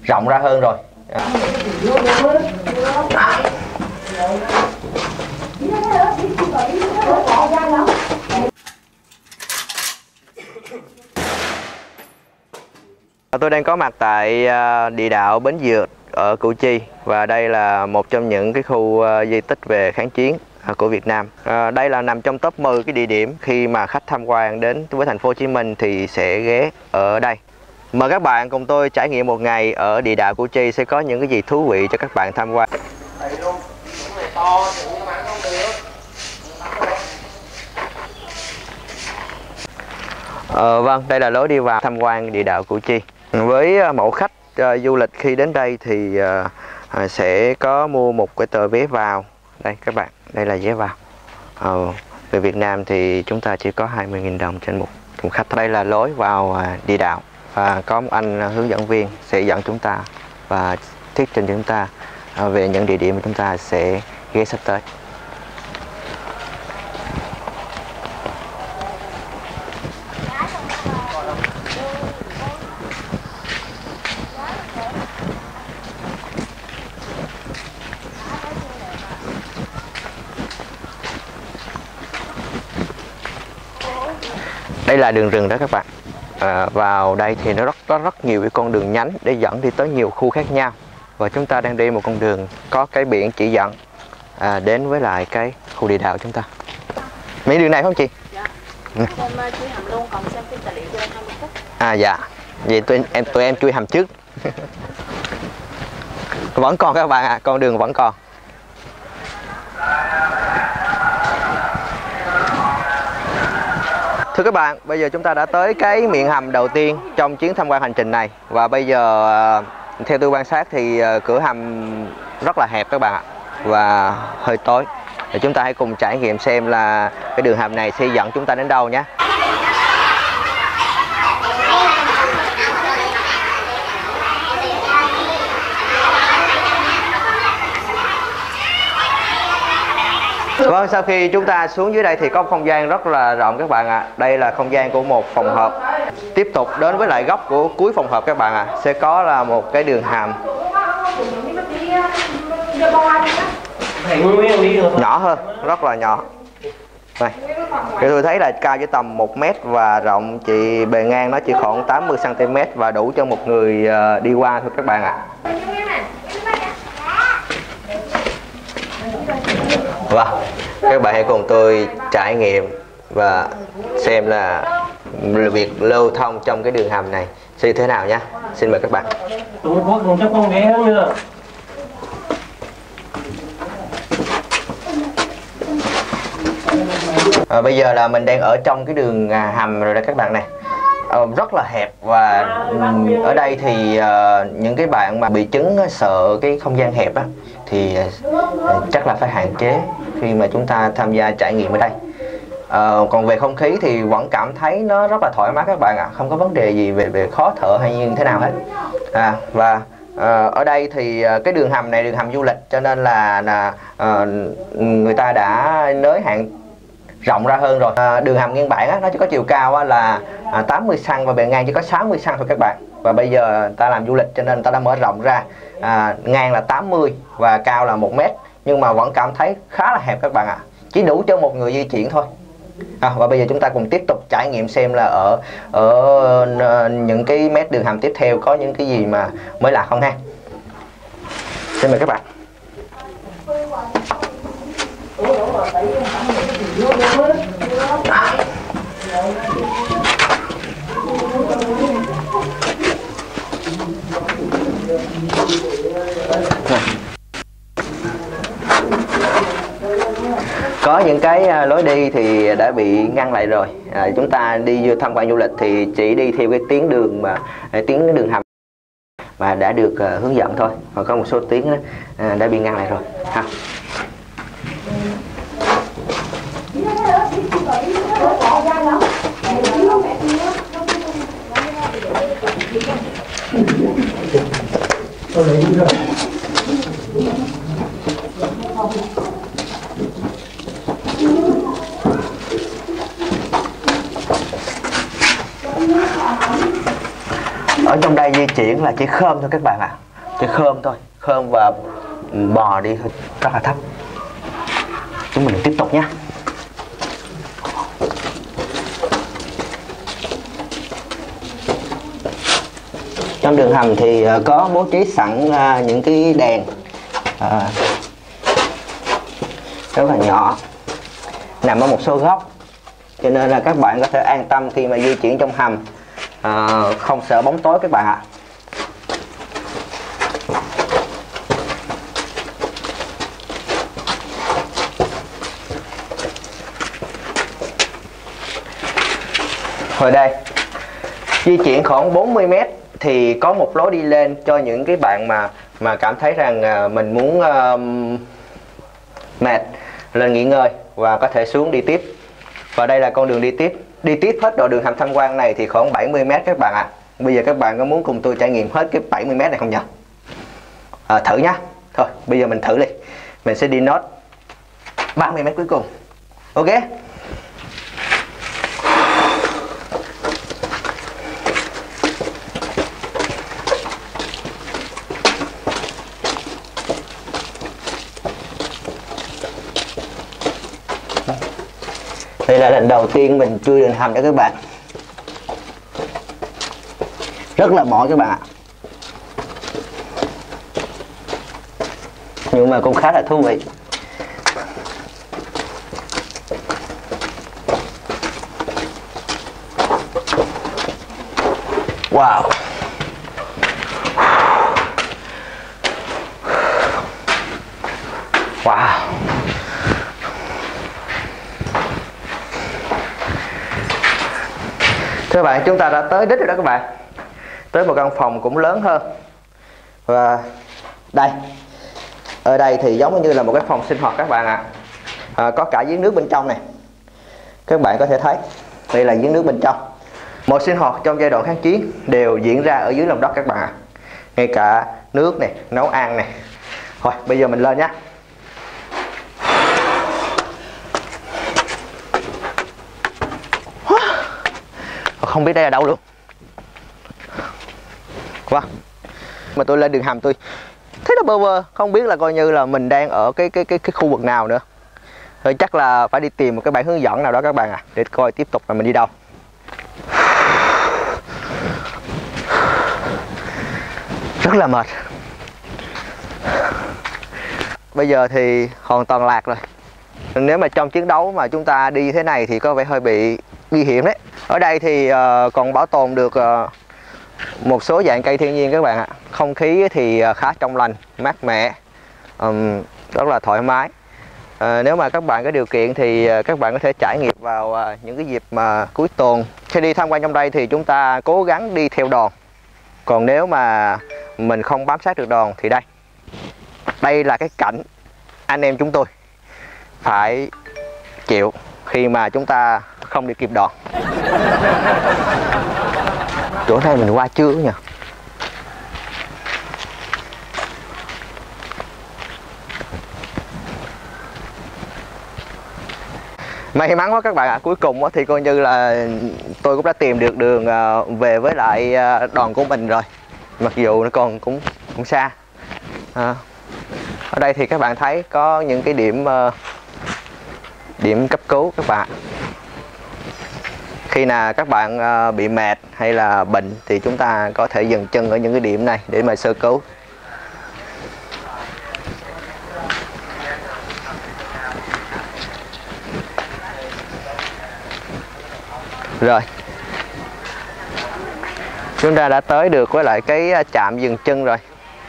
rộng ra hơn rồi. Tôi đang có mặt tại địa đạo Bến Dược ở Củ Chi, và đây là một trong những cái khu di tích về kháng chiến của Việt Nam. Đây là nằm trong top 10 cái địa điểm khi mà khách tham quan đến với thành phố Hồ Chí Minh thì sẽ ghé ở đây. Mời các bạn cùng tôi trải nghiệm một ngày ở địa đạo Củ Chi sẽ có những cái gì thú vị cho các bạn tham quan. Vâng, đây là lối đi vào tham quan địa đạo Củ Chi. Với mẫu khách du lịch khi đến đây thì sẽ có mua một cái tờ vé vào. Đây các bạn, đây là vé vào. Về Việt Nam thì chúng ta chỉ có 20.000 đồng trên một khách. Đây là lối vào địa đạo, và có một anh hướng dẫn viên sẽ dẫn chúng ta và thuyết trình chúng ta về những địa điểm mà chúng ta sẽ ghé sắp tới. Đây là đường rừng đó các bạn. Vào đây thì nó rất nhiều cái con đường nhánh để dẫn đi tới nhiều khu khác nhau, và chúng ta đang đi một con đường có cái biển chỉ dẫn đến với lại cái khu địa đạo chúng ta. Mấy đường này không chị? Dạ. Xem chui hầm luôn, còn xem phim tài liệu cho em 20 phút. Dạ. Vậy tụi em chui hầm trước. Vẫn còn các bạn ạ, con đường vẫn còn. Thưa các bạn, bây giờ chúng ta đã tới cái miệng hầm đầu tiên trong chuyến tham quan hành trình này. Và bây giờ theo tôi quan sát thì cửa hầm rất là hẹp các bạn ạ, và hơi tối. Để chúng ta hãy cùng trải nghiệm xem là cái đường hầm này sẽ dẫn chúng ta đến đâu nhé. Vâng, sau khi chúng ta xuống dưới đây thì có một không gian rất là rộng các bạn ạ. Đây là không gian của một phòng họp. Tiếp tục đến với lại góc của cuối phòng họp các bạn ạ, sẽ có là một cái đường hầm nhỏ hơn, rất là nhỏ. Đây. Thì tôi thấy là cao chỉ tầm 1 m và rộng bề ngang nó chỉ khoảng 80 cm và đủ cho một người đi qua thôi các bạn ạ. Vâng, các bạn hãy cùng tôi trải nghiệm và xem là việc lưu thông trong cái đường hầm này sẽ như thế nào nhé. Xin mời các bạn. Bây giờ là mình đang ở trong cái đường hầm rồi đó các bạn này. Rất là hẹp, và ở đây thì những cái bạn mà bị chứng sợ cái không gian hẹp á thì chắc là phải hạn chế khi mà chúng ta tham gia trải nghiệm ở đây. Còn về không khí thì vẫn cảm thấy nó rất là thoải mái các bạn ạ, không có vấn đề gì về khó thở hay như thế nào hết. Và ở đây thì cái đường hầm này đường hầm du lịch, cho nên là người ta đã nới hạn rộng ra hơn rồi. Đường hầm nguyên bản á, nó chỉ có chiều cao á, là 80 cm và bề ngang chỉ có 60 cm thôi các bạn. Và bây giờ ta làm du lịch cho nên ta đã mở rộng ra, ngang là 80 và cao là 1 m, nhưng mà vẫn cảm thấy khá là hẹp các bạn ạ, chỉ đủ cho một người di chuyển thôi. Và bây giờ chúng ta cùng tiếp tục trải nghiệm xem là ở những cái mét đường hầm tiếp theo có những cái gì mà mới lạ không ha. Xin mời các bạn. Có những cái lối đi thì đã bị ngăn lại rồi. Chúng ta đi tham quan du lịch thì chỉ đi theo cái tuyến đường hầm mà đã được hướng dẫn thôi. Còn có một số tuyến đã bị ngăn lại rồi ha. Ở trong đây di chuyển là chỉ khom thôi các bạn ạ. Chỉ khom thôi, khom và bò đi thôi, rất là thấp. Chúng mình tiếp tục nhé. Trong đường hầm thì có bố trí sẵn những cái đèn rất là nhỏ nằm ở một số góc, cho nên là các bạn có thể an tâm khi mà di chuyển trong hầm, không sợ bóng tối các bạn ạ. Hồi đây di chuyển khoảng 40 m thì có một lối đi lên cho những cái bạn mà cảm thấy rằng mình muốn mệt lên nghỉ ngơi và có thể xuống đi tiếp. Và đây là con đường đi tiếp. Đi tiếp hết đoạn đường hầm tham quan này thì khoảng 70 m các bạn ạ. Bây giờ các bạn có muốn cùng tôi trải nghiệm hết cái 70 m này không nhỉ? Thử nhá. Thôi bây giờ mình thử đi. Mình sẽ đi nốt 30 m cuối cùng. Ok. Đây là lần đầu tiên mình chui đường hầm cho các bạn. Rất là mỏi các bạn ạ. Nhưng mà cũng khá là thú vị. Wow. Wow. Thưa các bạn, chúng ta đã tới đích rồi đó các bạn. Tới một căn phòng cũng lớn hơn. Và đây, ở đây thì giống như là một cái phòng sinh hoạt các bạn ạ. Có cả giếng nước bên trong này. Các bạn có thể thấy, đây là giếng nước bên trong. Mọi sinh hoạt trong giai đoạn kháng chiến đều diễn ra ở dưới lòng đất các bạn ạ. Ngay cả nước này, nấu ăn này. Thôi, bây giờ mình lên nhé. Không biết đây là đâu luôn. Wow. Mà tôi lên đường hầm tôi thấy nó bơ vơ, không biết là coi như là mình đang ở cái khu vực nào nữa. Thôi chắc là phải đi tìm một cái bản hướng dẫn nào đó các bạn ạ, để coi tiếp tục là mình đi đâu. Rất là mệt. Bây giờ thì hoàn toàn lạc rồi. Nếu mà trong chiến đấu mà chúng ta đi thế này thì có vẻ hơi bị nguy hiểm đấy. Ở đây thì còn bảo tồn được một số dạng cây thiên nhiên các bạn ạ. Không khí thì khá trong lành, mát mẻ, rất là thoải mái. Nếu mà các bạn có điều kiện thì các bạn có thể trải nghiệm vào những cái dịp mà cuối tuần. Khi đi tham quan trong đây thì chúng ta cố gắng đi theo đoàn. Còn nếu mà mình không bám sát được đoàn thì đây là cái cảnh anh em chúng tôi phải chịu khi mà chúng ta không đi kịp đoàn. Chỗ này mình qua chưa nhỉ? May mắn quá các bạn ạ. Cuối cùng thì coi như là tôi cũng đã tìm được đường về với lại đoàn của mình rồi. Mặc dù nó còn cũng xa. Ở đây thì các bạn thấy có những cái điểm cấp cứu các bạn. Khi nào các bạn bị mệt hay là bệnh thì chúng ta có thể dừng chân ở những cái điểm này để mà sơ cứu. Rồi, chúng ta đã tới được với lại cái trạm dừng chân rồi.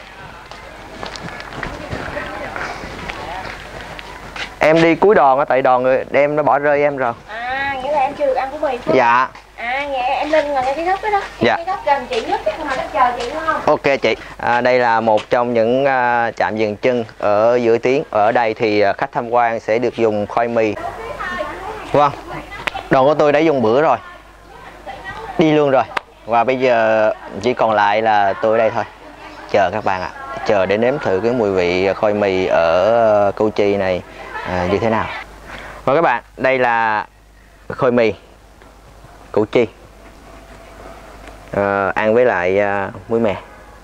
Em đi cuối đoàn á, tại đoàn người em nó bỏ rơi em rồi. À, nghĩa là em chưa được ăn của mì phải không? Dạ. À, vậy em lên ngồi ngay cái góc đó đó. Dạ. Cái góc gần chị nhất mà nó chờ chị đúng không? Ok chị. Đây là một trong những trạm dừng chân ở Giữa Tiến. Ở đây thì khách tham quan sẽ được dùng khoai mì. Vâng. Đoàn của tôi đã dùng bữa rồi. Đi luôn rồi. Và bây giờ chỉ còn lại là tôi ở đây thôi. Chờ các bạn ạ. Chờ để nếm thử cái mùi vị khoai mì ở Củ Chi này như thế nào. Và các bạn, đây là khoai mì Củ Chi. ăn với lại muối mè.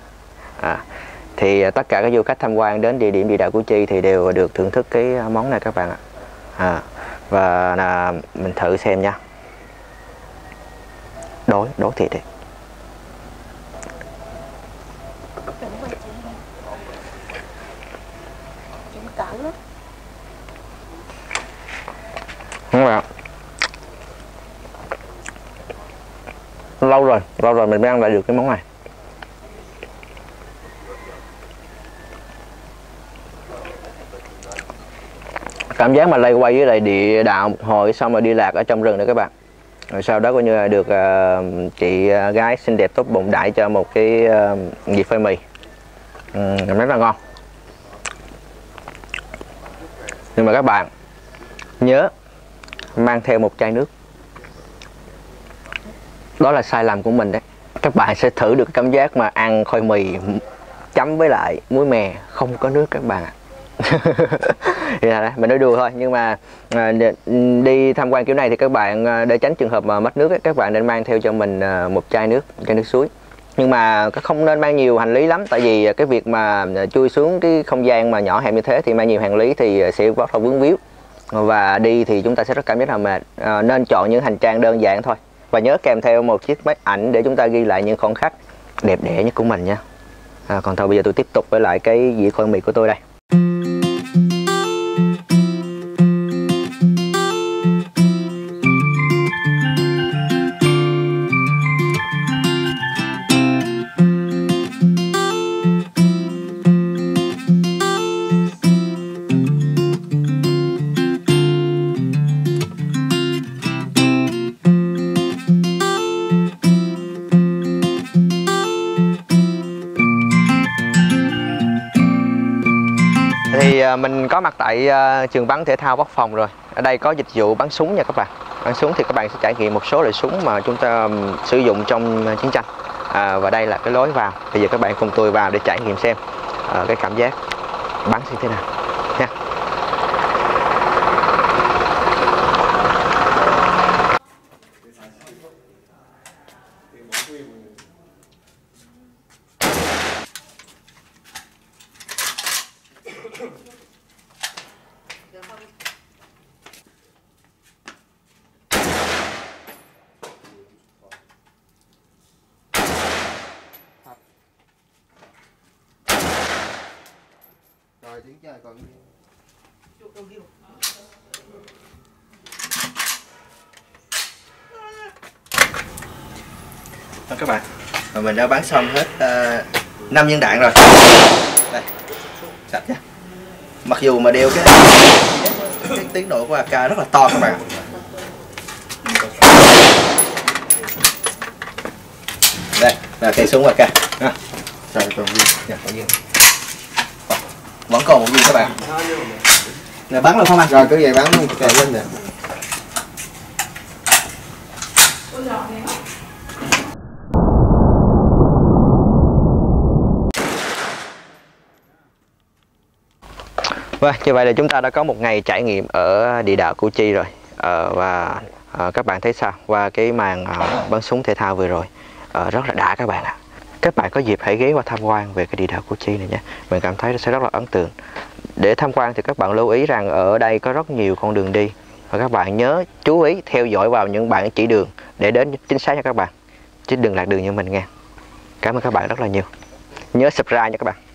Thì tất cả các du khách tham quan đến địa điểm địa đạo Củ Chi thì đều được thưởng thức cái món này các bạn ạ. Và mình thử xem nha. Đói thiệt đi. Đúng rồi. Lâu rồi mình mới ăn lại được cái món này. Cảm giác mà lây quay với lại địa đạo một hồi xong rồi đi lạc ở trong rừng nữa các bạn. Rồi sau đó coi như là được chị gái xinh đẹp tốt bụng đãi cho một cái dịp phơi mì. Rất là ngon. Nhưng mà các bạn nhớ mang theo một chai nước. Đó là sai lầm của mình đấy. Các bạn sẽ thử được cảm giác mà ăn khoai mì chấm với lại muối mè không có nước các bạn ạ. Thì là mình nói đùa thôi, nhưng mà đi tham quan kiểu này thì các bạn để tránh trường hợp mà mất nước ấy, các bạn nên mang theo cho mình một chai nước suối. Nhưng mà không nên mang nhiều hành lý lắm, tại vì cái việc mà chui xuống cái không gian mà nhỏ hẹp như thế thì mang nhiều hành lý thì sẽ rất là vướng víu và đi thì chúng ta sẽ rất cảm giác là mệt. Nên chọn những hành trang đơn giản thôi và nhớ kèm theo một chiếc máy ảnh để chúng ta ghi lại những khoảnh khắc đẹp đẽ nhất của mình nha. Còn thôi bây giờ tôi tiếp tục với lại cái dĩa khoai mì của tôi đây. Thì mình có mặt tại trường bắn thể thao Quốc Phòng rồi. Ở đây có dịch vụ bắn súng nha các bạn. Bắn súng thì các bạn sẽ trải nghiệm một số loại súng mà chúng ta sử dụng trong chiến tranh. Và đây là cái lối vào. Bây giờ các bạn cùng tôi vào để trải nghiệm xem cái cảm giác bắn như thế nào nha. Rồi tiếng trời còn Đó các bạn, mình đã bắn xong hết 5 viên đạn rồi. Đây, sạch nha. Mặc dù mà đeo cái tiếng nổ của AK rất là to các bạn. Đây là cây súng AK. trời còn viên. Dạ, còn viên. Vẫn còn một viên các bạn. Này bắn luôn không anh? Rồi cứ vậy bắn luôn, kệ lên nè. Vâng, như vậy là chúng ta đã có một ngày trải nghiệm ở địa đạo Củ Chi rồi. Và các bạn thấy sao qua cái màn bắn súng thể thao vừa rồi? Rất là đã các bạn ạ. Các bạn có dịp hãy ghé qua tham quan về cái địa đạo Củ Chi này nhé. Mình cảm thấy nó sẽ rất là ấn tượng. Để tham quan thì các bạn lưu ý rằng ở đây có rất nhiều con đường đi. Và các bạn nhớ chú ý theo dõi vào những bản chỉ đường để đến chính xác nha các bạn. Chứ đừng lạc đường như mình nha. Cảm ơn các bạn rất là nhiều. Nhớ subscribe nha các bạn.